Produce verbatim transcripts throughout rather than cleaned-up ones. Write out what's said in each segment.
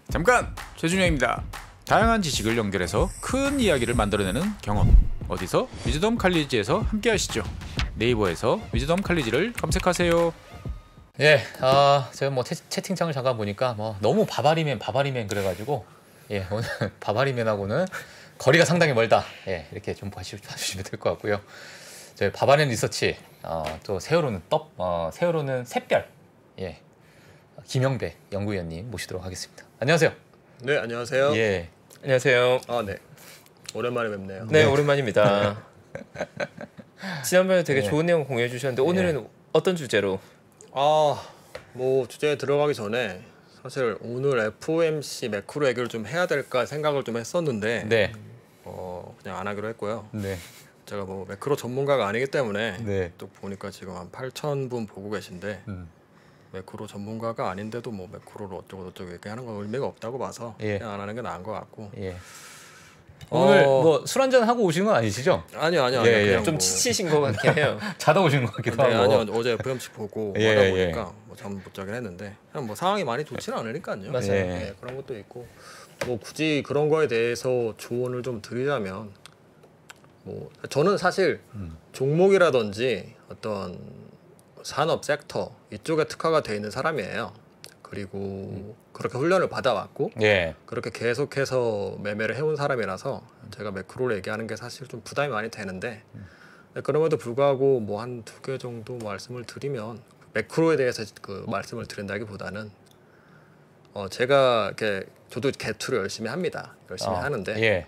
잠깐! 최준영입니다. 다양한 지식을 연결해서 큰 이야기를 만들어내는 경험, 어디서? 위즈덤 칼리지에서 함께 하시죠. 네이버에서 위즈덤 칼리지를 검색하세요. 예, 아 제가 뭐 채, 채팅창을 잠깐 보니까 뭐 너무 바바리맨 바바리맨 그래가지고 예 오늘 바바리맨하고는 거리가 상당히 멀다. 예 이렇게 좀 봐주시, 봐주시면 될 것 같고요. 저희 바바리맨 리서치 어, 또 세월호는 떡, 어, 세월호는 샛별 예 김영배 연구위원님 모시도록 하겠습니다. 안녕하세요. 네, 안녕하세요. 예, 안녕하세요. 아, 네. 오랜만에 뵙네요. 네, 오랜만입니다. 지난번에 되게 네. 좋은 내용 공유해 주셨는데 오늘은 예. 어떤 주제로? 아, 뭐 주제에 들어가기 전에 사실 오늘 에프오엠씨 매크로 얘기를 좀 해야 될까 생각을 좀 했었는데 네, 어, 그냥 안 하기로 했고요. 네, 제가 뭐 매크로 전문가가 아니기 때문에 네. 또 보니까 지금 한 팔천 분 보고 계신데 음. 매크로 전문가가 아닌데도 뭐 매크로를 어쩌고 저쩌고 얘기하는 건 의미가 없다고 봐서 예. 그냥 안 하는 게 나은 것 같고. 예. 어, 오늘 뭐 술 한잔 하고 오신 건 아니시죠? 아니요, 아니요, 예, 아니요. 예. 그냥 좀 뭐, 지치신 것 같긴 해요. 자다 오신 것 같기도 네, 하고. 아니요, 어제 에프오엠씨 보고 예, 하다 예. 보니까 뭐 잠 못 자긴 했는데 그냥 뭐 상황이 많이 좋지는 않으니까요. 맞아요. 예. 네, 그런 것도 있고 뭐 굳이 그런 거에 대해서 조언을 좀 드리자면 뭐 저는 사실 음. 종목이라든지 어떤 산업 섹터 이쪽에 특화가 돼 있는 사람이에요. 그리고 음. 그렇게 훈련을 받아왔고 예. 그렇게 계속해서 매매를 해온 사람이라서 제가 매크로를 얘기하는 게 사실 좀 부담이 많이 되는데 네, 그럼에도 불구하고 뭐 한 두 개 정도 말씀을 드리면 매크로에 대해서 그 말씀을 드린다기보다는 어 제가 이렇게 저도 개투를 열심히 합니다. 열심히 어, 하는데 예.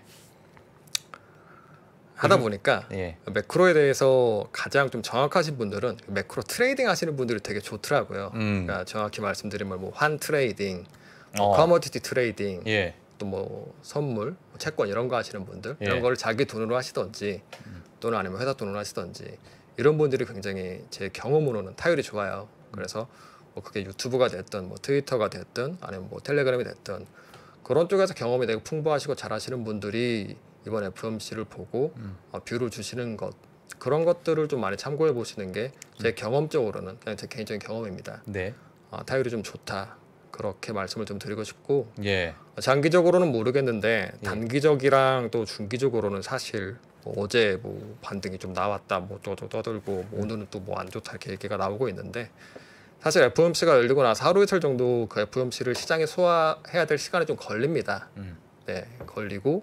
하다 보니까 예. 매크로에 대해서 가장 좀 정확하신 분들은 매크로 트레이딩 하시는 분들이 되게 좋더라고요. 음. 그러니까 정확히 말씀드리면 뭐 환 트레이딩, 뭐 어. 커머디티 트레이딩, 예. 또 뭐 선물, 뭐 채권 이런 거 하시는 분들 예. 이런 거를 자기 돈으로 하시던지 또는 아니면 회사 돈으로 하시던지 이런 분들이 굉장히 제 경험으로는 타율이 좋아요. 그래서 뭐 그게 유튜브가 됐든 뭐 트위터가 됐든 아니면 뭐 텔레그램이 됐든 그런 쪽에서 경험이 되게 풍부하시고 잘하시는 분들이 이번 에프오엠씨를 보고 음. 어, 뷰를 주시는 것 그런 것들을 좀 많이 참고해 보시는 게 제 경험적으로는 그냥 제 개인적인 경험입니다. 네. 어, 타율이 좀 좋다 그렇게 말씀을 좀 드리고 싶고 예. 장기적으로는 모르겠는데 예. 단기적이랑 또 중기적으로는 사실 뭐 어제 뭐 반등이 좀 나왔다 뭐 또 떠들고 뭐 오늘은 또 뭐 안 좋다 이렇게 얘기가 나오고 있는데 사실 에프오엠씨가 열리고 나서 하루 이틀 정도 그 에프오엠씨를 시장에 소화해야 될 시간이 좀 걸립니다. 음. 네, 걸리고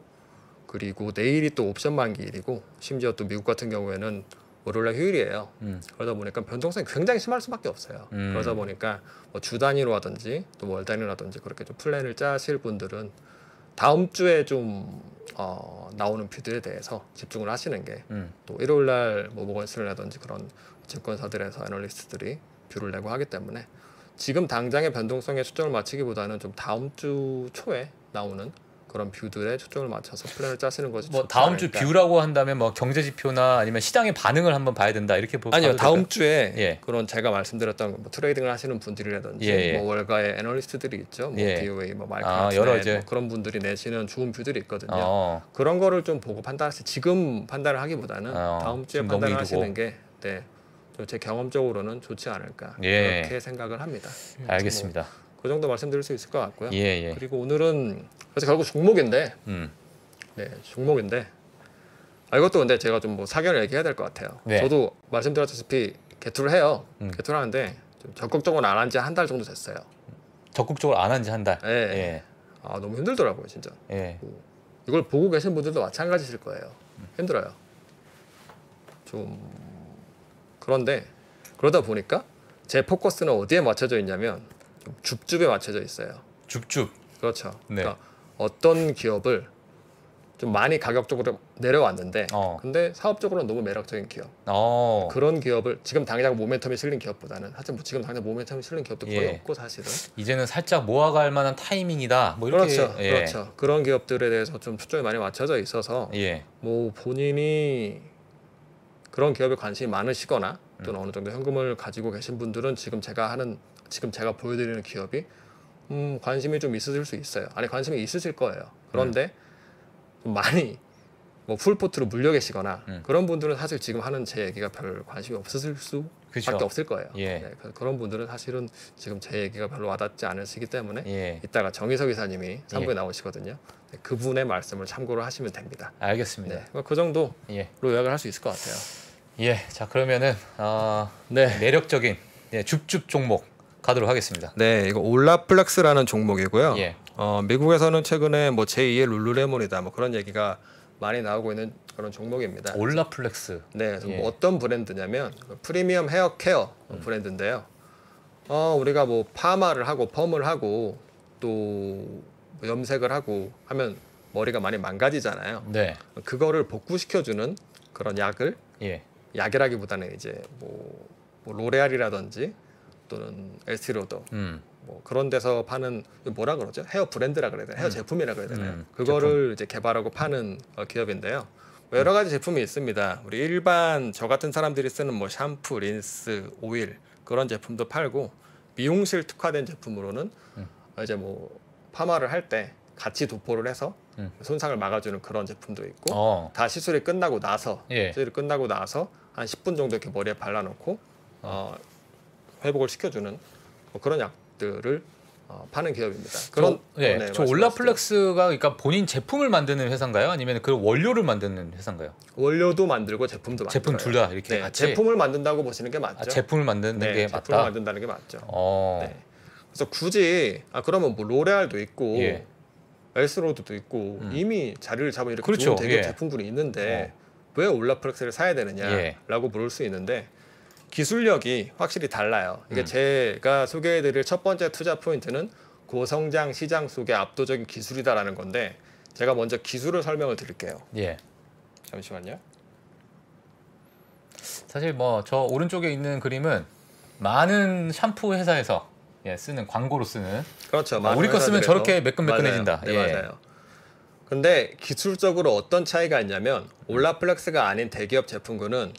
그리고 내일이 또 옵션 만기일이고 심지어 또 미국 같은 경우에는 월요일날 휴일이에요. 음. 그러다 보니까 변동성이 굉장히 심할 수밖에 없어요. 음. 그러다 보니까 뭐 주 단위로 하든지 또 월 단위라든지 그렇게 좀 플랜을 짜실 분들은 다음 주에 좀 어, 나오는 뷰들에 대해서 집중을 하시는 게 또 음. 일요일날 뭐 모건스탠리라든지 그런 증권사들에서 애널리스트들이 뷰를 내고 하기 때문에 지금 당장의 변동성에 초점을 맞추기보다는 좀 다음 주 초에 나오는 그런 뷰들에 초점을 맞춰서 플랜을 짜시는 것이 뭐 좋지 다음 주 않을까. 뷰라고 한다면 뭐 경제 지표나 아니면 시장의 반응을 한번 봐야 된다 이렇게 보. 아니요 봐도 다음 될까요? 주에 예. 그런 제가 말씀드렸던 뭐 트레이딩을 하시는 분들이라든지 예, 예. 뭐 월가의 애널리스트들이 있죠 뭐 예. 비오에이 뭐 마이크 아, 아, 여러 이제- 뭐 그런 분들이 내시는 좋은 뷰들이 있거든요. 어. 그런 거를 좀 보고 판단하시 지금 판단을 하기보다는 어, 다음 주에 지금 너무 판단을 이르고. 하시는 게 네, 제 경험적으로는 좋지 않을까 예. 그렇게 생각을 합니다. 알겠습니다. 뭐 그 정도 말씀드릴 수 있을 것 같고요. 예, 예. 그리고 오늘은 그래서 결국 종목인데 음. 네, 종목인데 아, 이것도 근데 제가 좀 뭐 사견을 얘기해야 될 것 같아요. 네. 저도 말씀드렸다시피 개투를 해요. 음. 개투를 하는데 좀 적극적으로 안 한 지 한 달 정도 됐어요. 적극적으로 안 한 지 한 달. 예. 예. 아 너무 힘들더라고요, 진짜. 예. 이걸 보고 계신 분들도 마찬가지실 거예요. 힘들어요. 좀 그런데 그러다 보니까 제 포커스는 어디에 맞춰져 있냐면 좀 줍줍에 맞춰져 있어요. 줍줍. 그렇죠. 네. 그러니까 어떤 기업을 좀 많이 가격적으로 내려왔는데 어. 근데 사업적으로는 너무 매력적인 기업 어. 그런 기업을 지금 당장 모멘텀이 실린 기업보다는 하여튼 뭐 지금 당장 모멘텀이 실린 기업도 거의 예. 없고 사실은 이제는 살짝 모아갈 만한 타이밍이다. 뭐 이렇게. 그렇죠 예. 그렇죠 그런 기업들에 대해서 좀 초점이 많이 맞춰져 있어서 예. 뭐 본인이 그런 기업에 관심이 많으시거나 또는 어느 정도 현금을 가지고 계신 분들은 지금 제가 하는 지금 제가 보여드리는 기업이 음, 관심이 좀 있으실 수 있어요. 아니 관심이 있으실 거예요. 그런데 좀 많이 뭐 풀포트로 물려 계시거나 음. 그런 분들은 사실 지금 하는 제 얘기가 별 관심이 없으실 수 그쵸. 밖에 없을 거예요. 예. 네, 그래서 그런 분들은 사실은 지금 제 얘기가 별로 와닿지 않으시기 때문에 예. 이따가 정희석 이사님이 삼 부에 예. 나오시거든요. 네, 그분의 말씀을 참고를 하시면 됩니다. 알겠습니다. 네, 그 정도로 예. 요약을 할 수 있을 것 같아요. 예. 자 그러면은 어, 네. 매력적인 예, 줍줍 종목 가도록 하겠습니다. 네, 이거 올라플렉스라는 종목이고요. 예. 어, 미국에서는 최근에 뭐 제이의 룰루레몬이다 뭐 그런 얘기가 많이 나오고 있는 그런 종목입니다. 올라플렉스. 네, 그래서 예. 뭐 어떤 브랜드냐면 프리미엄 헤어 케어 음. 브랜드인데요. 어, 우리가 뭐 파마를 하고 펌을 하고 또 염색을 하고 하면 머리가 많이 망가지잖아요. 네. 그거를 복구시켜주는 그런 약을 예. 약이라기보다는 이제 뭐, 뭐 로레알이라든지 또는 에스티로더 음. 뭐 그런 데서 파는 뭐라 그러죠? 헤어 브랜드라 그래야 되나? 헤어 음. 제품이라 그래야 되나요? 음, 그거를 이제 개발하고 파는 어, 기업인데요. 뭐 여러 가지 제품이 있습니다. 우리 일반 저 같은 사람들이 쓰는 뭐 샴푸, 린스, 오일 그런 제품도 팔고 미용실 특화된 제품으로는 음. 어, 이제 뭐 파마를 할 때 같이 도포를 해서 음. 손상을 막아주는 그런 제품도 있고 어. 다 시술이 끝나고 나서 예. 시술이 끝나고 나서 한 십 분 정도 이렇게 머리에 발라놓고 어, 회복을 시켜주는 뭐 그런 약들을 어, 파는 기업입니다. 그런 저, 예. 어, 네, 저 말씀하시죠. 올라플렉스가 그러니까 본인 제품을 만드는 회사인가요? 아니면 그 원료를 만드는 회사인가요? 원료도 만들고 제품도 만들어요. 제품 둘 다 이렇게 네, 같이 제품을 만든다고 보시는 게 맞죠. 아, 제품을 만드는 네, 게 제품을 맞다. 만든다는 게 맞죠. 어. 네. 그래서 굳이 아 그러면 뭐 로레알도 있고 예. 엘스로드도 있고 음. 이미 자리를 잡은 이렇게 그렇죠. 좋은 대기업 예. 제품군이 있는데 왜 올라플렉스를 사야 되느냐라고 예. 물을 수 있는데 기술력이 확실히 달라요. 이게 음. 제가 소개해드릴 첫 번째 투자 포인트는 고성장 시장 속의 압도적인 기술이다라는 건데 제가 먼저 기술을 설명을 드릴게요. 예. 잠시만요. 사실 뭐 저 오른쪽에 있는 그림은 많은 샴푸 회사에서 예, 쓰는 광고로 쓰는 그렇죠. 아, 많은 우리 거 쓰면 회사들에서. 저렇게 매끈매끈해진다. 맞아요. 네, 예. 맞아요. 근데 기술적으로 어떤 차이가 있냐면 올라플렉스가 아닌 대기업 제품군은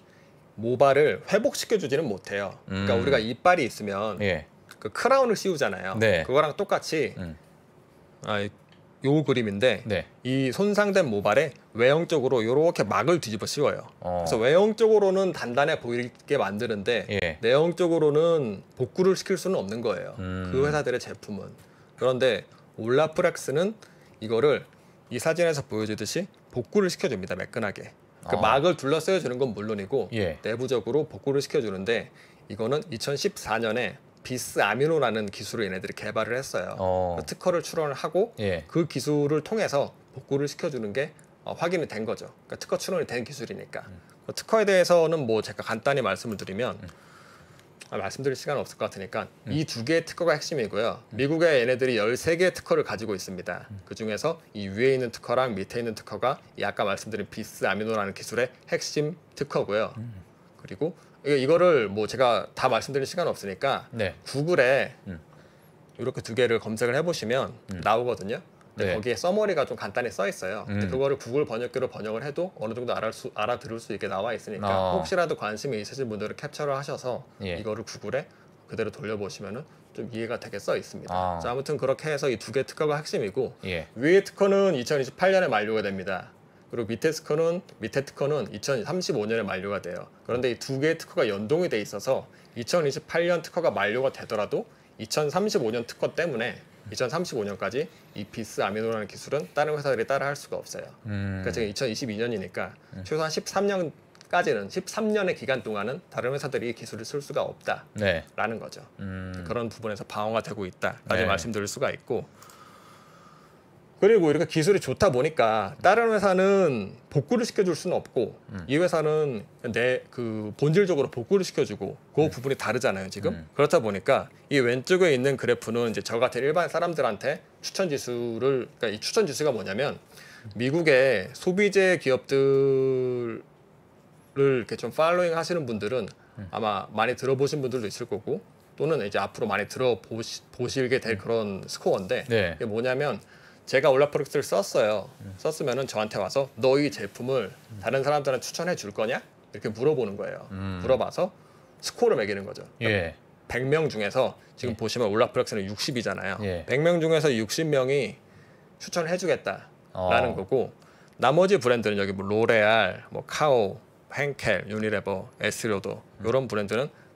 모발을 회복시켜 주지는 못해요. 그러니까 음. 우리가 이빨이 있으면 예. 그 크라운을 씌우잖아요. 네. 그거랑 똑같이 음. 아, 이- 요 그림인데 네. 이 손상된 모발에 외형적으로 이렇게 막을 뒤집어 씌워요. 어. 그래서 외형적으로는 단단해 보이게 만드는데 예. 내형적으로는 복구를 시킬 수는 없는 거예요. 음. 그 회사들의 제품은. 그런데 올라프렉스는 이거를 이 사진에서 보여주듯이 복구를 시켜줍니다. 매끈하게. 그 어. 막을 둘러싸여 주는 건 물론이고 예. 내부적으로 복구를 시켜주는데 이거는 이천십사 년에 비스 아미노라는 기술을 얘네들이 개발을 했어요. 어. 그 특허를 출원을 하고 예. 그 기술을 통해서 복구를 시켜주는 게 어, 확인이 된 거죠. 그러니까 특허 출원이 된 기술이니까. 음. 그 특허에 대해서는 뭐 제가 간단히 말씀을 드리면 아, 말씀드릴 시간은 없을 것 같으니까 음. 이 두 개의 특허가 핵심이고요. 미국에 얘네들이 열세 개의 특허를 가지고 있습니다. 음. 그 중에서 이 위에 있는 특허랑 밑에 있는 특허가 이 아까 말씀드린 비스 아미노라는 기술의 핵심 특허고요. 음. 그리고 이거- 이거를 뭐 제가 다 말씀드릴 시간은 없으니까 네. 구글에 음. 이렇게 두 개를 검색을 해보시면 음. 나오거든요. 근데 네. 거기에 서머리가 좀 간단히 써 있어요. 근데 음. 그거를 구글 번역기로 번역을 해도 어느 정도 알아 수, 알아들을 수 있게 나와 있으니까 어. 혹시라도 관심이 있으신 분들은 캡처를 하셔서 예. 이거를 구글에 그대로 돌려보시면은 좀 이해가 되게 써 있습니다. 아. 자, 아무튼 그렇게 해서 이 두 개 특허가 핵심이고 예. 위의 특허는 이천이십팔 년에 만료가 됩니다. 그리고 밑에 특허는 밑에 특허는 이천삼십오 년에 만료가 돼요. 그런데 이 두 개의 특허가 연동이 돼 있어서 이천이십팔 년 특허가 만료가 되더라도 이천삼십오 년 특허 때문에 이천삼십오 년까지 이 비스 아미노라는 기술은 다른 회사들이 따라할 수가 없어요. 음. 그러니까 지금 이천이십이 년이니까 최소한 십삼 년까지는 십삼 년의 기간 동안은 다른 회사들이 이 기술을 쓸 수가 없다라는 네. 거죠. 음. 그런 부분에서 방어가 되고 있다까지 네. 말씀드릴 수가 있고 그리고 이렇게 기술이 좋다 보니까 다른 회사는 복구를 시켜줄 수는 없고 음. 이 회사는 내 그 본질적으로 복구를 시켜주고 그 부분이 다르잖아요 지금 음. 그렇다 보니까 이 왼쪽에 있는 그래프는 이제 저 같은 일반 사람들한테 추천 지수를 그러니까 이 추천 지수가 뭐냐면 미국의 소비재 기업들을 이렇게 좀 팔로잉 하시는 분들은 음. 아마 많이 들어보신 분들도 있을 거고 또는 이제 앞으로 많이 들어보시 보시게 될 그런 스코어인데 네. 이게 뭐냐면 제가 올라프렉스를 썼어요. 음. 썼으면은 저한테 와서 너 이 제품을 다른 사람들한테 추천해 줄 거냐? 이렇게 물어보는 거예요. 음. 물어봐서 스코어를 매기는 거죠. 예. 백 명 중에서 지금 예. 보시면 올라프렉스는 육십이잖아요. 예. 백 명 중에서 육십 명이 추천을 해주겠다라는 어. 거고 나머지 브랜드는 여기 뭐 로레알, 뭐 카오, henkel, 유니레버, 에스티로더 음. 이런 브랜드는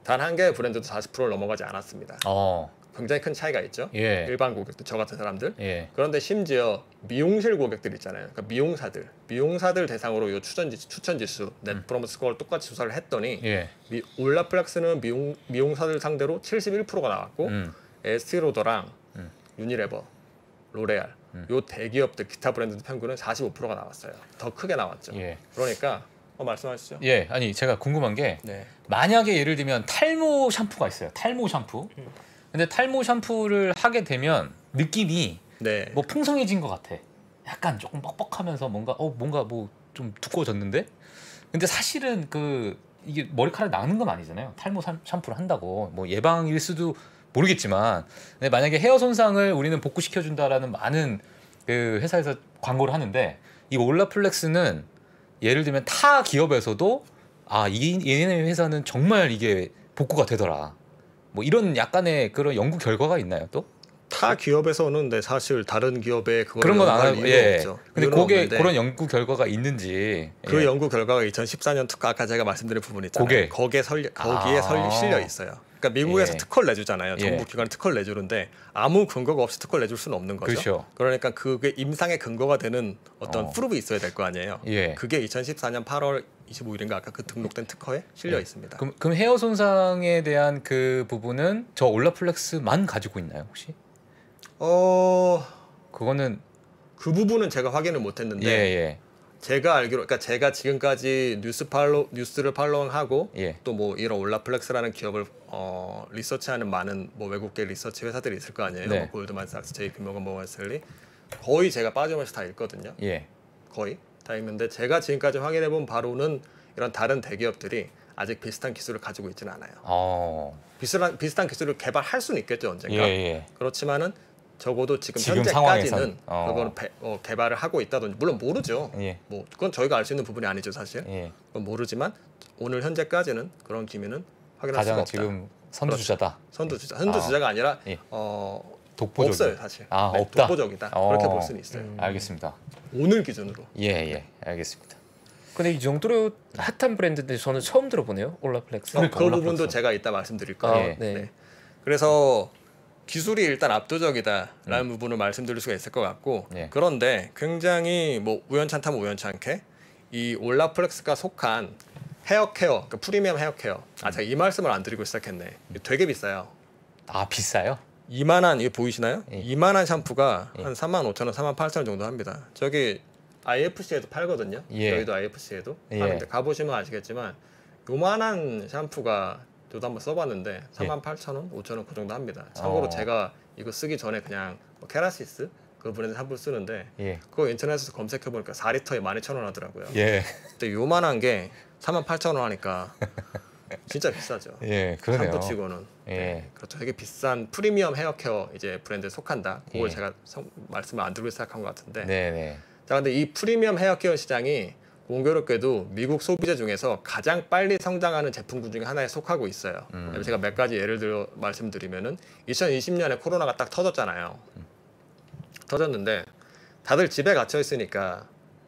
단 한 개의 브랜드도 사십 퍼센트를 넘어가지 않았습니다. 어. 굉장히 큰 차이가 있죠. 예. 일반 고객들, 저 같은 사람들. 예. 그런데 심지어 미용실 고객들 있잖아요. 그러니까 미용사들, 미용사들 대상으로 이 추천 지수, 추천 지수, 넷 프로모터 스코어를 똑같이 조사를 했더니 예. 미, 올라플렉스는 미용 미용사들 상대로 칠십일 퍼센트가 나왔고 음. 에스티로더랑 음. 유니레버, 로레알 음. 요 대기업들 기타 브랜드 평균은 사십오 퍼센트가 나왔어요. 더 크게 나왔죠. 예. 그러니까 어, 말씀하시죠. 예. 아니 제가 궁금한 게 네. 만약에 예를 들면 탈모 샴푸가 있어요. 탈모 샴푸. 근데 탈모 샴푸를 하게 되면 느낌이 네. 뭐 풍성해진 것 같아. 약간 조금 뻑뻑하면서 뭔가 어 뭔가 뭐 좀 두꺼워졌는데. 근데 사실은 그 이게 머리카락 나는 건 아니잖아요. 탈모 샴- 샴푸를 한다고 뭐 예방일 수도 모르겠지만, 근데 만약에 헤어 손상을 우리는 복구시켜 준다라는 많은 그 회사에서 광고를 하는데 이 올라플렉스는 예를 들면 타 기업에서도 아 이 얘네 회사는 정말 이게 복구가 되더라. 뭐 이런 약간의 그런 연구 결과가 있나요 또? 타 기업에서는 네, 사실 다른 기업에 그걸 그런 건 안 연구할 하고 이유가 예. 없죠. 근데 이유는 그게 없는데 그런 연구 결과가 있는지 그 예. 연구 결과가 이천십사 년 특허 아까 제가 말씀드린 부분 있잖아요. 그게? 거기에 설 거기에 아. 설 실려 있어요. 그러니까 미국에서 예. 특허를 내주잖아요. 정부 예. 기관이 특허를 내주는데 아무 근거가 없이 특허를 내줄 수는 없는 거죠. 그렇죠. 그러니까 그게 임상의 근거가 되는 어떤 어. 프루브 있어야 될 거 아니에요. 예. 그게 이천십사 년 팔월 이십오일인가 아까 그 등록된 특허에 실려 예. 있습니다. 그럼, 그럼 헤어 손상에 대한 그 부분은 저 올라플렉스만 가지고 있나요 혹시? 어, 그거는 그 부분은 제가 확인을 못했는데 예 예. 제가 알기로 그러니까 제가 지금까지 뉴스 팔로 뉴스를 팔로우하고 예. 또 뭐 이런 올라플렉스라는 기업을 어, 리서치하는 많은 뭐 외국계 리서치 회사들이 있을 거 아니에요. 네. 뭐 골드만삭스, 제이피모건, 모건스탠리 거의 제가 빠짐없이 다 읽거든요. 예. 거의 다 읽는데 제가 지금까지 확인해 본 바로는 이런 다른 대기업들이 아직 비슷한 기술을 가지고 있지는 않아요. 어. 비슷한 비슷한 기술을 개발할 수는 있겠죠 언젠가. 예 예. 그렇지만은 적어도 지금, 지금 현재까지는 상황에선, 어. 그거는 배- 어, 개발을 하고 있다든지 물론 모르죠. 예. 뭐 그건 저희가 알 수 있는 부분이 아니죠 사실. 예. 그건 모르지만 오늘 현재까지는 그런 기미는 확인할 수가 가장 없다. 지금 선두주자다. 선두주자, 선두주자가 아니라 예. 어, 독보적. 없어요 사실. 아 네, 없다. 독보적이다. 어. 그렇게 볼 수는 있어요. 음. 알겠습니다. 오늘 기준으로. 예 예. 알겠습니다. 근데 이 정도로 핫한 브랜드인데 저는 처음 들어보네요. 올라플렉스. 어, 그러니까 그 올라플렉스. 부분도 제가 이따 말씀드릴 아, 거예요. 네. 네. 그래서 기술이 일단 압도적이다라는 음. 부분을 말씀드릴 수가 있을 것 같고 예. 그런데 굉장히 뭐 우연찮다면 우연찮게 이 올라플렉스가 속한 헤어케어, 그러니까 프리미엄 헤어케어. 아 제가 이 말씀을 안 드리고 시작했네. 이게 되게 비싸요. 아 비싸요? 이만한 이게 보이시나요? 예. 이만한 샴푸가 예. 한 삼만 오천 원, 삼만 팔천 원 정도 합니다. 저기 아이에프씨에도 팔거든요. 예. 여기도 아이에프씨에도 예. 파는데 가보시면 아시겠지만 요만한 샴푸가 저도 한번 써봤는데 삼만 팔천 원, 오천 원 그 정도 합니다. 참고로 어. 제가 이거 쓰기 전에 그냥 뭐 케라시스 그 브랜드 샴푸 쓰는데 예. 그거 인터넷에서 검색해 보니까 사 리터에 만 이천 원 하더라고요. 예. 근데 요만한 게 삼만 팔천 원 하니까 진짜 비싸죠. 예. 그러네요. 샴푸치고는. 예. 그렇죠. 되게 비싼 프리미엄 헤어케어 이제 브랜드에 속한다. 그걸 예. 제가 성, 말씀을 안 드리고 시작한 것 같은데. 네네. 자, 근데 이 프리미엄 헤어케어 시장이 공교롭게도 미국 소비자 중에서 가장 빨리 성장하는 제품군 중에 하나에 속하고 있어요. 음. 제가 몇 가지 예를 들어 말씀드리면은 이천이십 년에 코로나가 딱 터졌잖아요. 음. 터졌는데 다들 집에 갇혀 있으니까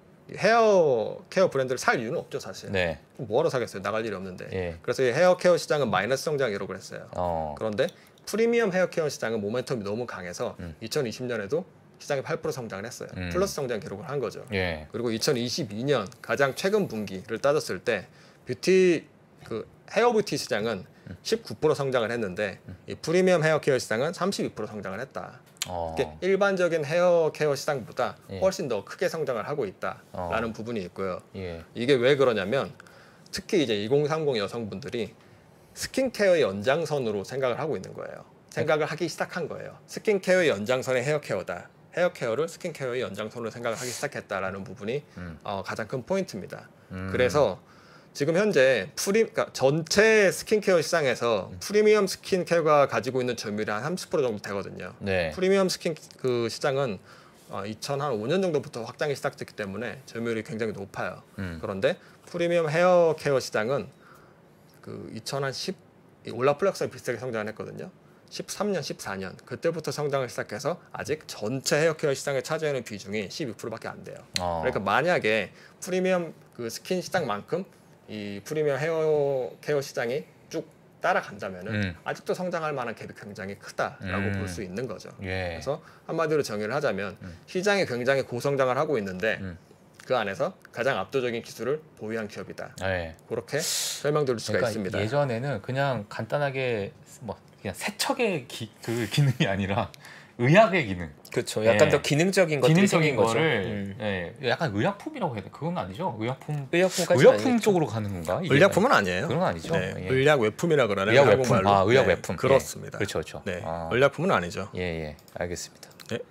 헤어 케어 브랜드를 살 이유는 없죠 사실. 네. 뭐하러 사겠어요? 나갈 일이 없는데. 예. 그래서 이 헤어 케어 시장은 마이너스 성장 기록을 했어요. 어. 그런데 프리미엄 헤어케어 시장은 모멘텀이 너무 강해서 음. 이천이십 년에도 시장이 팔 퍼센트 성장을 했어요. 음. 플러스 성장 기록을 한 거죠. 예. 그리고 이천이십이 년 가장 최근 분기를 따졌을 때 뷰티 그 헤어 뷰티 시장은 십구 퍼센트 성장을 했는데 이 프리미엄 헤어케어 시장은 삼십이 퍼센트 성장을 했다. 어. 이게 일반적인 헤어케어 시장보다 예. 훨씬 더 크게 성장을 하고 있다라는 어. 부분이 있고요. 예. 이게 왜 그러냐면 특히 이제 이공삼공 여성분들이 스킨케어의 연장선으로 생각을 하고 있는 거예요. 생각을 하기 시작한 거예요. 스킨케어의 연장선의 헤어케어다. 헤어케어를 스킨케어의 연장선으로 생각을 하기 시작했다라는 부분이 음. 어, 가장 큰 포인트입니다. 음. 그래서 지금 현재 프리, 그러니까 전체 스킨케어 시장에서 프리미엄 스킨케어가 가지고 있는 점유율이 한 삼십 퍼센트 정도 되거든요. 네. 프리미엄 스킨 그 시장은 어, 이천오 년 정도부터 확장이 시작됐기 때문에 점유율이 굉장히 높아요. 음. 그런데 프리미엄 헤어 케어 시장은 그 이천십 올라플렉스랑 비슷하게 성장을 했거든요. 십삼 년, 십사 년 그때부터 성장을 시작해서 아직 전체 헤어 케어 시장에 차지하는 비중이 십이 퍼센트밖에 안 돼요. 어. 그러니까 만약에 프리미엄 그 스킨 시장만큼 이 프리미엄 헤어 케어 시장이 쭉 따라간다면은 음. 아직도 성장할 만한 갭이 굉장히 크다라고 음. 볼 수 있는 거죠. 예. 그래서 한마디로 정의를 하자면 음. 시장이 굉장히 고성장을 하고 있는데 음. 그 안에서 가장 압도적인 기술을 보유한 기업이다. 예. 그렇게 설명드릴 수가 그러니까 있습니다. 예전에는 그냥 간단하게 뭐 그냥 세척의 기, 그 기능이 아니라 의학의 기능, 그렇죠. 약간 예. 더 기능적인 것들이 기능적인 생긴 거죠. 거를 음. 예, 약간 의약품이라고 해야 돼. 그건 아니죠. 의약품, 의약품까지 의약품 쪽으로 가는 건가? 이게? 의약품은 아니에요. 그건 아니죠. 네, 예. 의약 외품이라 그러네요. 의약 외품, 한국말로. 아 의약 네, 외품, 그렇습니다. 예. 그렇죠, 그렇죠. 네, 아. 의약품은 아니죠. 예, 예, 알겠습니다.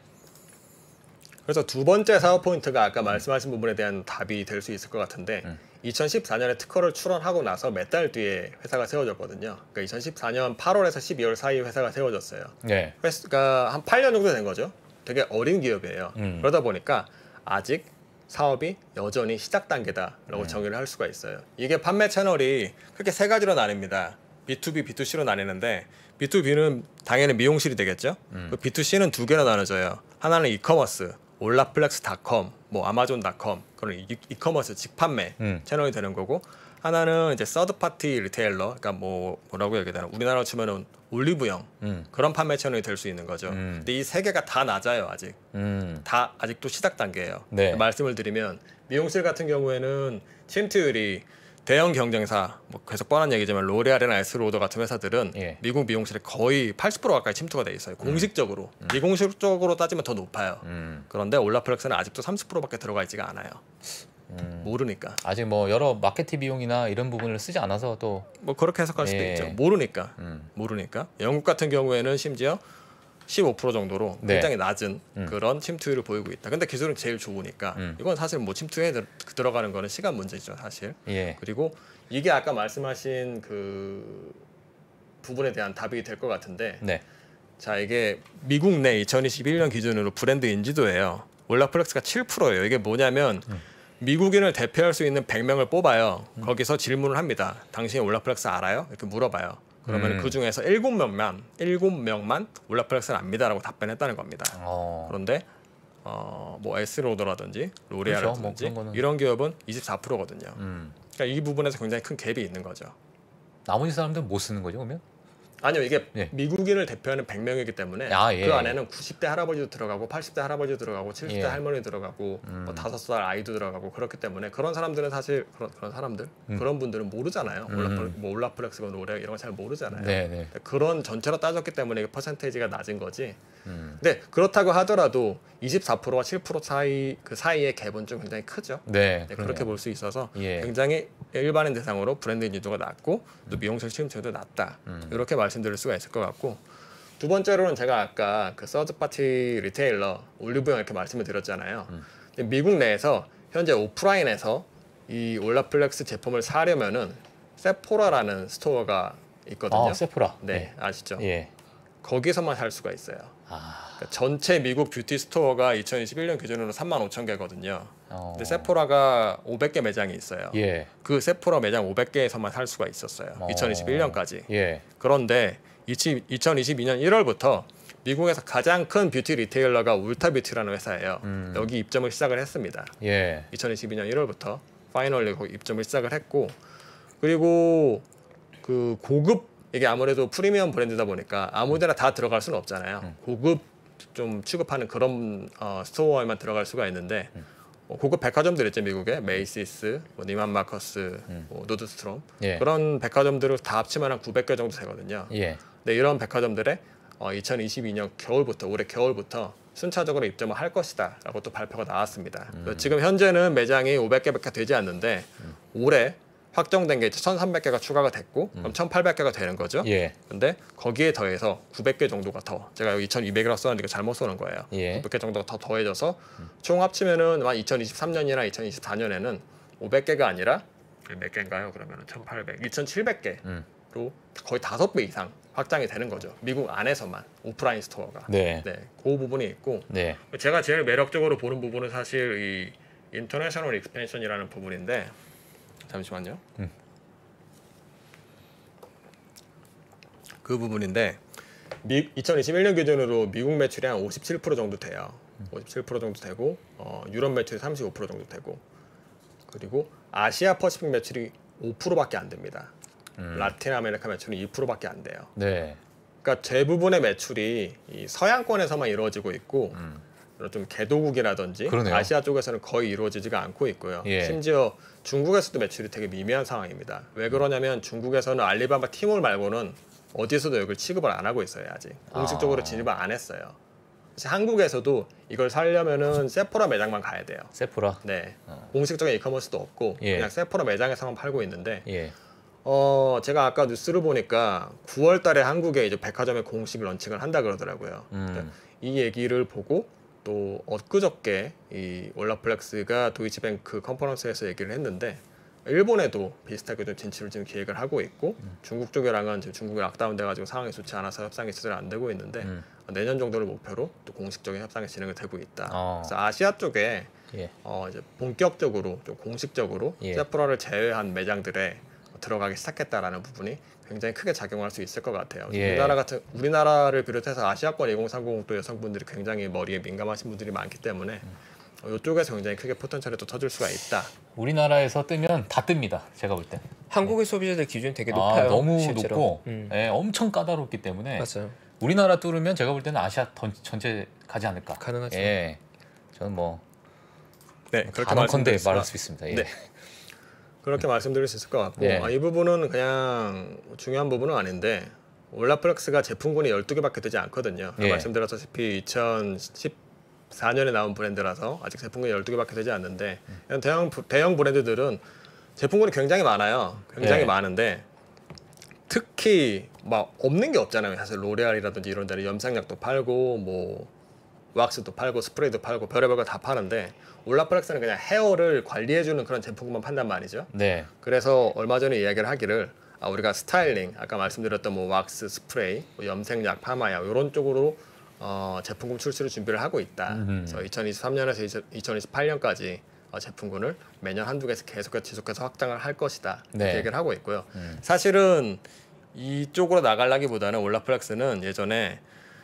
그래서 두 번째 사업 포인트가 아까 말씀하신 부분에 대한 답이 될 수 있을 것 같은데 음. 이천십사 년에 특허를 출원하고 나서 몇 달 뒤에 회사가 세워졌거든요. 그러니까 이천십사 년 팔월에서 십이월 사이에 회사가 세워졌어요. 네, 회사가 한 팔 년 정도 된 거죠. 되게 어린 기업이에요. 음. 그러다 보니까 아직 사업이 여전히 시작 단계다라고 음. 정의를 할 수가 있어요. 이게 판매 채널이 크게 세 가지로 나뉩니다. 비투비, 비투씨로 나뉘는데 비투비는 당연히 미용실이 되겠죠. 음. 비투씨는 두 개로 나눠져요. 하나는 이커머스, 올라플렉스 닷컴, 뭐 아마존 닷컴 그런 이, 이커머스 직판매 음. 채널이 되는 거고 하나는 이제 서드 파티 리테일러, 그러니까 뭐 뭐라고 얘기해야 되나? 우리나라로 치면은 올리브영 음, 그런 판매 채널이 될 수 있는 거죠. 음. 근데 이 세 개가 다 낮아요 아직. 음, 다 아직도 시작 단계예요. 네. 말씀을 드리면 미용실 같은 경우에는 침투율이 대형 경쟁사, 뭐 계속 뻔한 얘기지만 로레알이나 에스로더 같은 회사들은 예. 미국 미용실에 거의 팔십 퍼센트 가까이 침투가 돼 있어요. 공식적으로. 비공식적으로 따지면 더 높아요. 음, 그런데 올라플렉스는 아직도 삼십 퍼센트밖에 들어가 있지가 않아요. 음. 모르니까. 아직 뭐 여러 마케팅 비용이나 이런 부분을 쓰지 않아서 또 뭐 그렇게 해석할 수도 예. 있죠. 모르니까. 음. 모르니까. 영국 같은 경우에는 심지어 십오 퍼센트 정도로 네. 굉장히 낮은 음. 그런 침투율을 보이고 있다. 근데 기술은 제일 좋으니까 음. 이건 사실 뭐 침투에 들- 들어가는 거는 시간 문제죠, 사실. 예, 그리고 이게 아까 말씀하신 그 부분에 대한 답이 될 것 같은데 네, 자 이게 미국 내 이천이십일 년 기준으로 브랜드 인지도예요. 올라플렉스가 칠 퍼센트예요. 이게 뭐냐면 음. 미국인을 대표할 수 있는 백 명을 뽑아요. 거기서 질문을 합니다. 당신이 올라플렉스 알아요? 이렇게 물어봐요. 그러면 음. 그 중에서 일곱 명만 일곱 명만 올라플렉스를 압니다라고 답변했다는 겁니다. 어, 그런데 어, 뭐 에스로더라든지 로레알이라든지 그렇죠. 뭐 그런 거는. 이런 기업은 이십사 퍼센트거든요. 음. 그러니까 이 부분에서 굉장히 큰 갭이 있는 거죠. 나머지 사람들은 못 쓰는 거죠, 그러면? 아니요, 이게 예. 미국인을 대표하는 백 명이기 때문에 아, 예. 그 안에는 구십 대 할아버지도 들어가고 팔십 대 할아버지도 들어가고 칠십 대 예. 할머니 들어가고 음. 뭐 다섯 살 아이도 들어가고 그렇기 때문에 그런 사람들은 사실 그런, 그런 사람들 그런 분들은 모르잖아요. 음. 올라플, 뭐 올라플렉스건 노래 이런 거 잘 모르잖아요. 네, 네. 그런 전체로 따졌기 때문에 이게 퍼센테이지가 낮은 거지. 음. 근데 그렇다고 하더라도 이십사 퍼센트와 칠 퍼센트 사이 그 사이의 갭은 좀 굉장히 크죠. 네, 네, 그러네요. 그렇게 볼 수 있어서 예. 굉장히 일반인 대상으로 브랜드 인지도가 낮고 또 미용실 침투도 낮다. 음. 이렇게 말씀드릴 수가 있을 것 같고 두 번째로는 제가 아까 그 서드 파티 리테일러 올리브영 이렇게 말씀을 드렸잖아요. 음. 근데 미국 내에서 현재 오프라인에서 이 올라플렉스 제품을 사려면은 세포라라는 스토어가 있거든요. 아, 세포라. 네, 아시죠? 예. 거기서만 살 수가 있어요. 아, 그러니까 전체 미국 뷰티 스토어가 이천이십일 년 기준으로 삼만 오천 개거든요. 어. 근데 세포라가 오백 개 매장이 있어요. 예. 그 세포라 매장 오백 개에서만 살 수가 있었어요. 어. 이천이십일 년까지. 예. 그런데 이천이십이 년 일월부터 미국에서 가장 큰 뷰티 리테일러가 울타 뷰티라는 회사예요. 음. 여기 입점을 시작을 했습니다. 예. 이천이십이 년 일월부터 파이널리 거기 입점을 시작을 했고 그리고 그 고급 이게 아무래도 프리미엄 브랜드다 보니까 아무데나 다 들어갈 수는 없잖아요. 음. 고급 좀 취급하는 그런 어, 스토어에만 들어갈 수가 있는데 음. 어, 고급 백화점들 있죠 미국에 메이시스, 뭐 니만 마커스, 음. 뭐 노드스트롬 예. 그런 백화점들을 다 합치면 한 구백 개 정도 되거든요. 예. 근데 이런 백화점들에 어, 이천이십이 년 겨울부터 올해 겨울부터 순차적으로 입점을 할 것이다라고 또 발표가 나왔습니다. 음. 지금 현재는 매장이 오백 개밖에 되지 않는데 음. 올해 확정된 게 천삼백 개가 추가가 됐고 음. 그럼 천팔백 개가 되는 거죠. 예. 근데 거기에 더해서 구백 개 정도가 더 제가 여기 이천이백이라고 써놨는데 잘못 써놓은 거예요. 예. 구백 개 정도가 더 더해져서 총 합치면은 한 이천이십삼 년이나 이천이십사 년에는 오백 개가 아니라 몇 개인가요? 그러면은 천팔백, 이천칠백 개로 음. 거의 다섯 배 이상 확장이 되는 거죠. 미국 안에서만 오프라인 스토어가. 네. 네, 그 부분이 있고 네. 제가 제일 매력적으로 보는 부분은 사실 이 인터내셔널 익스펜션이라는 부분인데 잠시만요. 음. 그 부분인데 미, 이천이십일 년 기준으로 미국 매출이 한 오십칠 퍼센트 정도 돼요. 오십칠 퍼센트 정도 되고 어, 유럽 매출이 삼십오 퍼센트 정도 되고 그리고 아시아 퍼시픽 매출이 오 퍼센트밖에 안 됩니다. 음. 라틴 아메리카 매출은 이 퍼센트밖에 안 돼요. 네. 그러니까 대부분의 매출이 이 서양권에서만 이루어지고 있고 음. 좀 개도국이라든지 그러네요. 아시아 쪽에서는 거의 이루어지지가 않고 있고요. 예. 심지어 중국에서도 매출이 되게 미미한 상황입니다. 왜 그러냐면 중국에서는 알리바바 티몰 말고는 어디서도 여기를 취급을 안 하고 있어요. 아직 공식적으로 아. 진입을 안 했어요. 사실 한국에서도 이걸 살려면은 세포라 매장만 가야 돼요. 세포라. 네, 어. 공식적인 이커머스도 없고 예. 그냥 세포라 매장에서만 팔고 있는데 예. 어 제가 아까 뉴스를 보니까 구월 달에 한국에 이제 백화점에 공식 런칭을 한다 그러더라고요. 음. 그러니까 이 얘기를 보고 또 엊그저께 이 올라플렉스가 도이치뱅크 컨퍼런스에서 얘기를 했는데 일본에도 비슷하게 좀 진출을 지금 기획을 하고 있고 음. 중국 쪽이랑은 지금 중국이 락다운 돼가지고 상황이 좋지 않아서 협상이 제대로 안 되고 있는데 음. 내년 정도를 목표로 또 공식적인 협상이 진행이 되고 있다. 어. 그래서 아시아 쪽에 예. 어 이제 본격적으로 좀 공식적으로 예. 세포라를 제외한 매장들에 들어가기 시작했다라는 부분이 굉장히 크게 작용할 수 있을 것 같아요. 예. 우리나라 같은 우리나라를 비롯해서 아시아권 이공삼공 또 여성분들이 굉장히 머리에 민감하신 분들이 많기 때문에 어, 이쪽에서 굉장히 크게 포텐셜이 또 터질 수가 있다. 우리나라에서 뜨면 다 뜹니다. 제가 볼 때. 한국의 소비자들 기준이 되게 아, 높아요. 너무 실제로. 높고 음. 예, 엄청 까다롭기 때문에 맞아요. 우리나라 뚫으면 제가 볼 때는 아시아 던, 전체 가지 않을까. 가능하죠. 예. 저는 뭐 네, 그렇게 단언컨대 말씀드릴 수가- 말할 수 있습니다. 예. 네. 그렇게 말씀드릴 수 있을 것 같고 예. 아, 이 부분은 그냥 중요한 부분은 아닌데 올라플렉스가 제품군이 열두 개밖에 되지 않거든요. 예. 말씀드렸다시피 이천십사 년에 나온 브랜드라서 아직 제품군이 열두 개밖에 되지 않는데 이런 대형 부- 대형 브랜드들은 제품군이 굉장히 많아요. 굉장히 예. 많은데 특히 막 없는 게 없잖아요. 사실 로레알이라든지 이런 데는 염색약도 팔고 뭐 왁스도 팔고 스프레이도 팔고 별의별 거 다 파는데 올라플렉스는 그냥 헤어를 관리해주는 그런 제품만 판단 말이죠. 네. 그래서 얼마 전에 이야기를 하기를 아, 우리가 스타일링 아까 말씀드렸던 뭐 왁스, 스프레이, 뭐 염색약, 파마약 이런 쪽으로 어, 제품군 출시를 준비를 하고 있다. 음흠. 그래서 이천이십삼 년에서 이천이십팔 년까지 어, 제품군을 매년 한두 개씩 계속해서 지속해서 확장을 할 것이다. 네. 이렇게 얘기를 하고 있고요. 음. 사실은 이쪽으로 나가려기보다는 올라플렉스는 예전에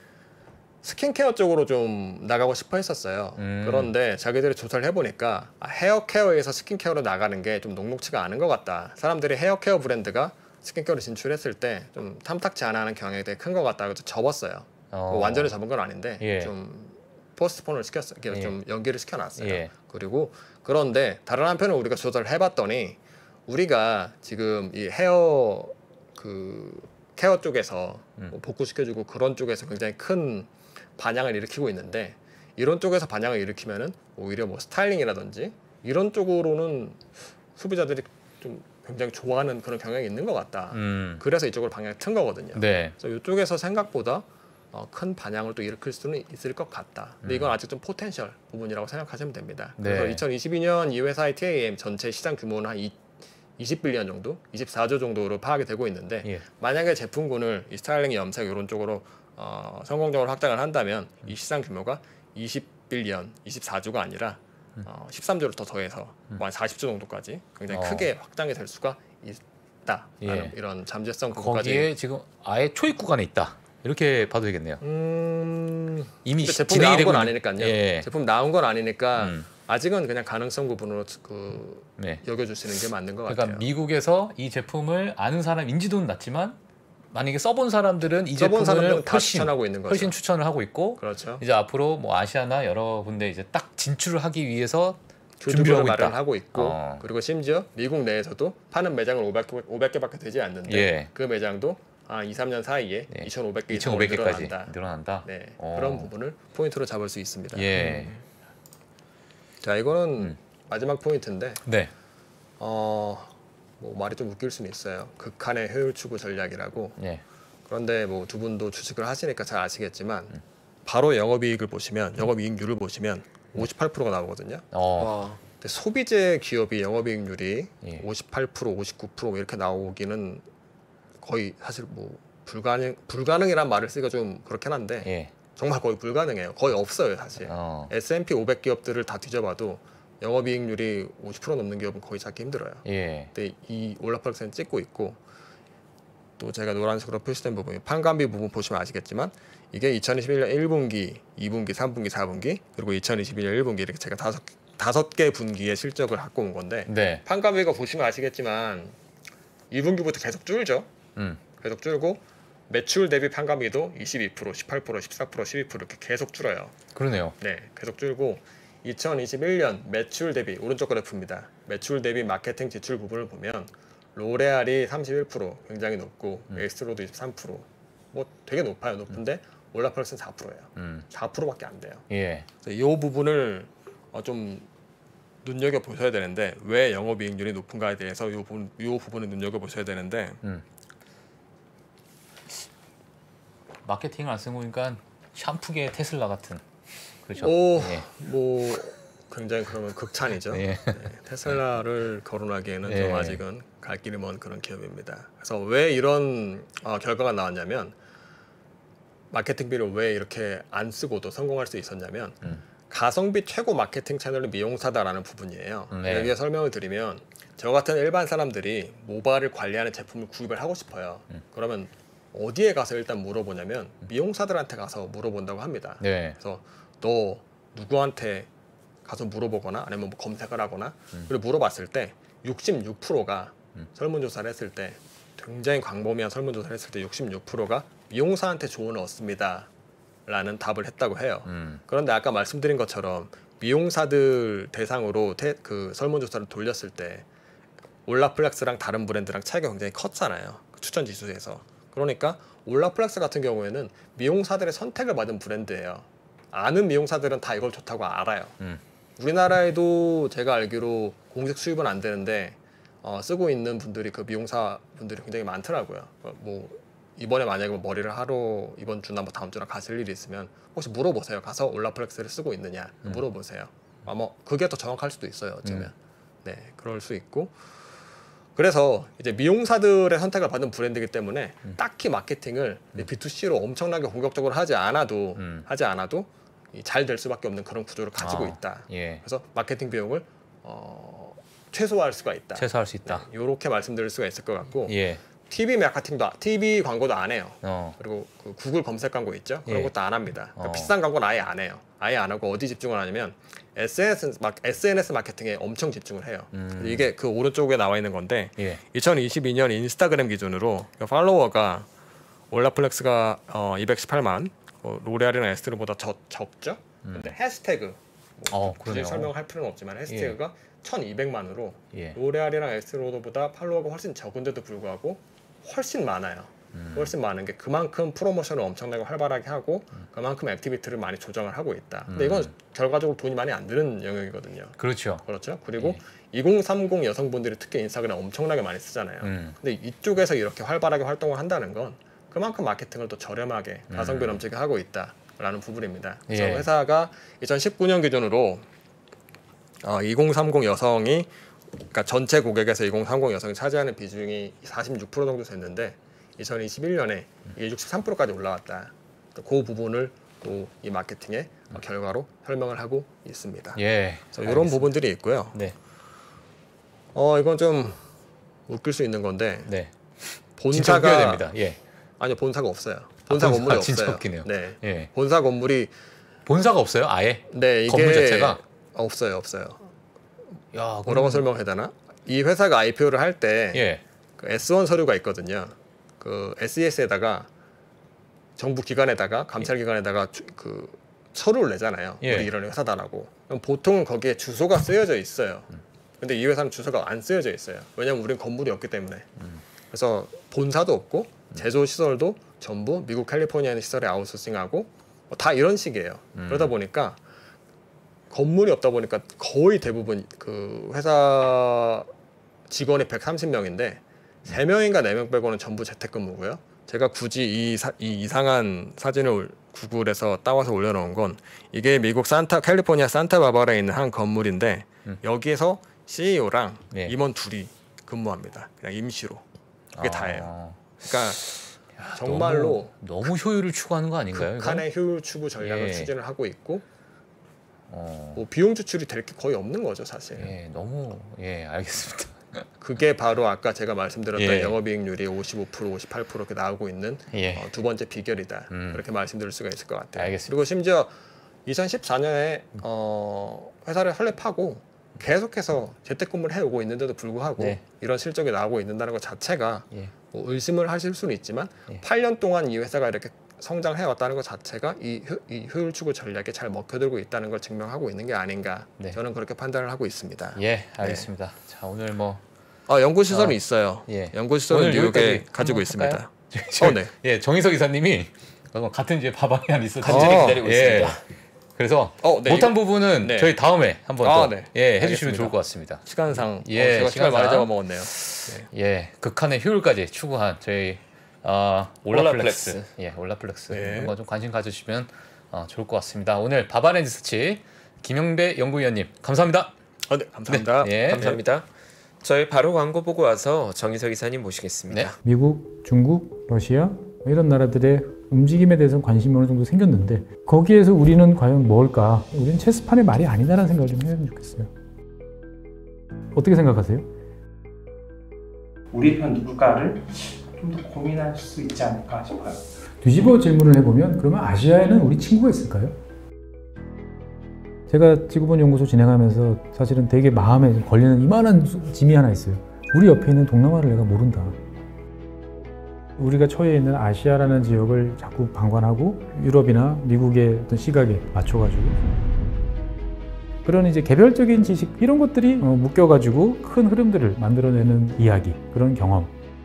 스킨케어 쪽으로 좀 나가고 싶어 했었어요. 음. 그런데 자기들이 조사를 해보니까 아, 헤어케어에서 스킨케어로 나가는 게 좀 녹록치가 않은 것 같다. 사람들이 헤어케어 브랜드가 스킨케어로 진출했을 때 좀 탐탁지 않아 하는 경향이 되게 큰 것 같다. 그래서 접었어요. 어. 뭐 완전히 접은 건 아닌데 예. 좀 포스트폰을 시켰어요. 예. 좀 연기를 시켜놨어요. 예. 그리고 그런데 다른 한편은 우리가 조사를 해봤더니 우리가 지금 이 헤어 그 케어 쪽에서 음. 뭐 복구시켜주고 그런 쪽에서 굉장히 큰 반향을 일으키고 있는데 이런 쪽에서 반향을 일으키면은 오히려 뭐 스타일링이라든지 이런 쪽으로는 소비자들이 좀 굉장히 좋아하는 그런 경향이 있는 것 같다. 음. 그래서 이쪽으로 방향을 튼 거거든요. 네. 그래서 이쪽에서 생각보다 어, 큰 반향을 또 일으킬 수는 있을 것 같다. 근데 이건 아직 좀 포텐셜 부분이라고 생각하시면 됩니다. 네. 그래서 이천이십이 년 이 회사의 티에이엠 전체 시장 규모는 한 이, 이십 빌리언 정도, 이십사조 정도로 파악이 되고 있는데 예. 만약에 제품군을 이 스타일링, 염색 이런 쪽으로 어, 성공적으로 확장을 한다면 이 시장 규모가 이십 빌리언, 이십사조가 아니라 어, 십삼조를 더 더해서 뭐 한 사십조 정도까지 굉장히 어. 크게 확장이 될 수가 있다. 예. 이런 잠재성 부분까지. 거기에 지금 아예 초입 구간에 있다. 이렇게 봐도 되겠네요. 음... 이미 근데 시- 제품 진행이 나온 되고 건 있는- 아니니까요. 예. 제품 나온 건 아니니까 음. 아직은 그냥 가능성 부분으로 그 네. 여겨주시는 게 맞는 것 그러니까 같아요. 미국에서 이 제품을 아는 사람 인지도는 낮지만 만약에 써본 사람들은 이 써본 사람들은 제품을 다 훨씬 추천하고 있는 거죠. 훨씬 추천을 하고 있고 그렇죠. 이제 앞으로 뭐 아시아나 여러 군데 이제 딱 진출을 하기 위해서 준비를 교두보를 하고 있다. 마련하고 있고 어. 그리고 심지어 미국 내에서도 파는 매장은 오백 개, 오백 개밖에 되지 않는데 예. 그 매장도 한 이, 삼 년 사이에 네. 이천오백 개 이상 이천오백 개까지 늘어난다. 늘어난다. 네, 어. 그런 부분을 포인트로 잡을 수 있습니다. 예. 자, 이거는 음. 마지막 포인트인데 네. 어, 뭐 말이 좀 웃길 수는 있어요. 극한의 효율 추구 전략이라고. 네. 그런데 뭐 두 분도 주식을 하시니까 잘 아시겠지만 바로 영업이익을 보시면 영업이익률을 보시면 오십팔 퍼센트가 나오거든요. 어. 와. 근데 소비재 기업이 영업이익률이 예. 오십팔 퍼센트, 오십구 퍼센트 이렇게 나오기는 거의 사실 뭐 불가능 불가능이란 말을 쓰기가 좀 그렇긴 한데 예. 정말 거의 불가능해요. 거의 없어요, 사실. 어. 에스 앤 피 오백 기업들을 다 뒤져봐도 영업이익률이 오십 퍼센트 넘는 기업은 거의 찾기 힘들어요. 예. 근데 이 올라플렉스는 찍고 있고 또 제가 노란색으로 표시된 부분이 판관비 부분 보시면 아시겠지만 이게 이천이십일 년 일 분기, 이 분기, 삼 분기, 사 분기 그리고 이천이십이 년 일 분기 이렇게 제가 다섯 다섯 개 분기의 실적을 갖고 온 건데 네. 판관비가 보시면 아시겠지만 이 분기부터 계속 줄죠. 음. 계속 줄고 매출 대비 판관비도 이십이 퍼센트, 십팔 퍼센트, 십사 퍼센트, 십이 퍼센트 이렇게 계속 줄어요. 그러네요. 네, 계속 줄고 이천이십일 년 매출 대비 오른쪽 그래프입니다. 매출 대비 마케팅 지출 부분을 보면 로레알이 삼십일 퍼센트 굉장히 높고 음. 에스트로도 이십삼 퍼센트 뭐 되게 높아요. 높은데 올라플렉스는 사 퍼센트예요. 음. 사 퍼센트밖에 안 돼요. 예. 그래서 이 부분을 어, 좀 눈여겨 보셔야 되는데 왜 영업이익률이 높은가에 대해서 이 부분 이 부분을 눈여겨 보셔야 되는데 음. 마케팅을 안 쓰고 보니까 샴푸계 테슬라 같은. 그렇죠. 오, 예. 뭐 굉장히 그러면 극찬이죠. 예. 네, 테슬라를 거론하기에는 좀 예. 아직은 갈 길이 먼 그런 기업입니다. 그래서 왜 이런 어, 결과가 나왔냐면 마케팅비를 왜 이렇게 안 쓰고도 성공할 수 있었냐면 음. 가성비 최고 마케팅 채널은 미용사다라는 부분이에요. 네. 여기에 설명을 드리면 저 같은 일반 사람들이 모발을 관리하는 제품을 구입을 하고 싶어요. 음. 그러면 어디에 가서 일단 물어보냐면 미용사들한테 가서 물어본다고 합니다. 네. 그래서 너 누구한테 가서 물어보거나 아니면 뭐 검색을 하거나 음. 그리고 물어봤을 때 육십육 퍼센트가 음. 설문조사를 했을 때 굉장히 광범위한 설문조사를 했을 때 육십육 퍼센트가 미용사한테 조언을 얻습니다 라는 답을 했다고 해요. 음. 그런데 아까 말씀드린 것처럼 미용사들 대상으로 태, 그 설문조사를 돌렸을 때 올라플렉스랑 다른 브랜드랑 차이가 굉장히 컸잖아요. 그 추천 지수에서. 그러니까 올라플렉스 같은 경우에는 미용사들의 선택을 받은 브랜드예요. 아는 미용사들은 다 이걸 좋다고 알아요. 음. 우리나라에도 제가 알기로 공식 수입은 안 되는데 어, 쓰고 있는 분들이 그 미용사 분들이 굉장히 많더라고요. 어, 뭐 이번에 만약에 뭐 머리를 하러 이번 주나 뭐 다음 주나 가실 일이 있으면 혹시 물어보세요. 가서 올라플렉스를 쓰고 있느냐 음. 물어보세요. 아마 그게 더 정확할 수도 있어요. 어쩌면. 음. 네, 그럴 수 있고. 그래서 이제 미용사들의 선택을 받은 브랜드이기 때문에 음. 딱히 마케팅을 비투씨로 엄청나게 공격적으로 하지 않아도 음. 하지 않아도 잘 될 수밖에 없는 그런 구조를 가지고 아, 있다. 예. 그래서 마케팅 비용을 어, 최소화할 수가 있다. 최소화할 수 있다. 이렇게 말씀드릴 수가 있을 것 같고 예. 티비 마케팅도 티비 광고도 안 해요. 어. 그리고 그 구글 검색 광고 있죠? 그런 예. 것도 안 합니다. 그러니까 어. 비싼 광고는 아예 안 해요. 아예 안 하고 어디 집중을 하냐면 에스엔에스, 마, 에스엔에스 마케팅에 엄청 집중을 해요. 음. 이게 그 오른쪽에 나와 있는 건데 예. 이천이십이 년 인스타그램 기준으로 팔로워가 올라플렉스가 어, 이백십팔만, 어, 로레알이나 에스트로보다 적, 적죠? 음. 근데 해시태그 뭐 어, 굳이 그러네요. 설명할 필요는 없지만 해시태그가 천이백만으로 예. 로레알이랑 에스트로보다 팔로워가 훨씬 적은데도 불구하고 훨씬 많아요. 음. 훨씬 많은 게 그만큼 프로모션을 엄청나게 활발하게 하고 그만큼 액티비티를 많이 조정을 하고 있다. 근데 이건 음. 결과적으로 돈이 많이 안 드는 영역이거든요. 그렇죠. 그렇죠. 그리고 예. 이공삼공 여성분들이 특히 인스타그램 엄청나게 많이 쓰잖아요. 음. 근데 이쪽에서 이렇게 활발하게 활동을 한다는 건 그만큼 마케팅을 또 저렴하게 가성비 음. 넘치게 하고 있다라는 부분입니다. 그래서 예. 회사가 이천십구 년 기준으로 어, 이공삼공 여성이 그러니까 전체 고객에서 이공삼공 여성이 차지하는 비중이 사십육 퍼센트 정도 됐는데 이천이십일 년에 이게 육십삼 퍼센트까지 올라왔다. 그 부분을 또 이 마케팅의 결과로 설명을 하고 있습니다. 예. 그래서 이런 부분들이 있고요. 네. 어 이건 좀 웃길 수 있는 건데 네. 진짜 웃겨야 본사가 됩니다. 예. 아니요 본사가 없어요. 본사 아, 본사 건물이 진짜 없어요. 웃기네요. 네. 예. 본사 건물이 본사가 없어요? 아예? 네 이게 건물 자체가? 없어요, 없어요. 야, 뭐라고 그럼- 설명해야 되나? 이 회사가 아이피오를 할 때 예. 그 에스 원 서류가 있거든요. 그 에스이에스에다가 정부 기관에다가 감찰 기관에다가 주- 그 서류를 내잖아요. 예. 우리 이런 회사다라고. 그럼 보통은 거기에 주소가 쓰여져 있어요. 근데 이 회사는 주소가 안 쓰여져 있어요. 왜냐면 우리는 건물이 없기 때문에. 음. 그래서 본사도 없고 제조 시설도 전부 미국 캘리포니아 있는 시설에 아웃소싱하고 뭐다 이런 식이에요. 음. 그러다 보니까 건물이 없다 보니까 거의 대부분 그 회사 직원이 백삼십 명인데 세 명인가 네 명 빼고는 전부 재택근무고요. 제가 굳이 이, 사, 이 이상한 사진을 구글에서 따와서 올려놓은 건 이게 미국 산타 캘리포니아 산타바바라에 있는 한 건물인데 음. 여기에서 씨이오랑 네. 임원 둘이 근무합니다. 그냥 임시로. 그게 아. 다예요. 그러니까 야, 정말로 너무, 너무 효율을 추구하는 거 아닌가요? 이거? 극한의 효율 추구 전략을 예. 추진을 하고 있고 어. 뭐 비용 지출이 될 게 거의 없는 거죠 사실. 예, 너무 예, 알겠습니다. 그게 바로 아까 제가 말씀드렸던 예. 영업이익률이 오십오 퍼센트, 오십팔 퍼센트 이렇게 나오고 있는 예. 어, 두 번째 비결이다. 음. 그렇게 말씀드릴 수가 있을 것 같아요. 알겠습니다. 그리고 심지어 이천십사 년에 어, 회사를 설립하고 계속해서 재택근무를 해오고 있는데도 불구하고 네. 이런 실적이 나오고 있는다는 것 자체가 예. 뭐 의심을 하실 수는 있지만 예. 팔 년 동안 이 회사가 이렇게 성장해왔다는 것 자체가 이, 효, 이 효율 추구 전략에 잘 먹혀들고 있다는 걸 증명하고 있는 게 아닌가 네. 저는 그렇게 판단을 하고 있습니다. 예, 알겠습니다. 네. 자, 오늘 뭐 아, 연구시설은 어, 있어요. 예. 연구시설은 오늘 뉴욕에 여기까지 가지고 한번 있습니다. 할까요? 저, 어, 네. 예, 정희석 이사님이 같은 집에 밥 한잔 있어 간절히 기다리고 예. 있습니다. 그래서 어, 네. 못한 부분은 네. 저희 다음에 한번 아, 또 네. 예, 해주시면 알겠습니다. 좋을 것 같습니다. 시간상 예, 어, 제가 시간 많이 시간상. 잡아먹었네요. 예, 극한의 효율까지 추구한 저희 어, 올라플렉스, 올라플렉스. 예, 올라플렉스 네. 이런 거 좀 관심 가져주시면 어, 좋을 것 같습니다. 오늘 바바렌 리서치 김영배 연구위원님 감사합니다. 아, 네, 감사합니다. 예. 감사합니다. 저희 바로 광고 보고 와서 정희석 이사님 모시겠습니다. 네. 미국, 중국, 러시아 이런 나라들의 움직임에 대해서는 관심이 어느 정도 생겼는데 거기에서 우리는 과연 뭘까? 우리는 체스판의 말이 아니다라는 생각을 좀 해야 좋겠어요. 어떻게 생각하세요? 우리 편 누굴까를 좀 더 고민할 수 있지 않을까 싶어요. 뒤집어 질문을 해보면 그러면 아시아에는 우리 친구가 있을까요? 제가 지구본 연구소 진행하면서 사실은 되게 마음에 좀 걸리는 이만한 짐이 하나 있어요. 우리 옆에 있는 동남아를 내가 모른다. 우리가 처해 있는 아시아라는 지역을 자꾸 방관하고 유럽이나 미국의 어떤 시각에 맞춰가지고 그런 이제 개별적인 지식 이런 것들이 어, 묶여가지고 큰 흐름들을 만들어내는 이야기, 그런 경험.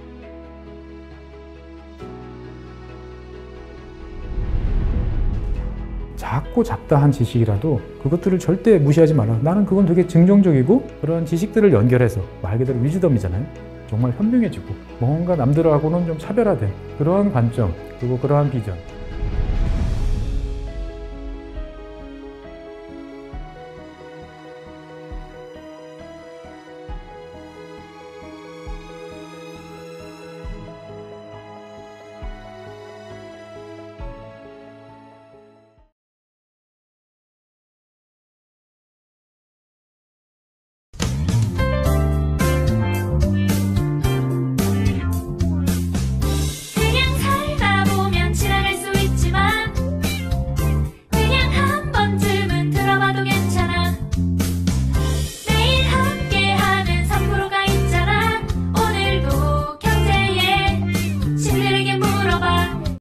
작고 작다한 지식이라도 그것들을 절대 무시하지 말라. 나는 그건 되게 긍정적이고 그런 지식들을 연결해서 말 그대로 위즈덤이잖아요. 정말 현명해지고 뭔가 남들하고는 좀 차별화된 그러한 관점 그리고 그러한 비전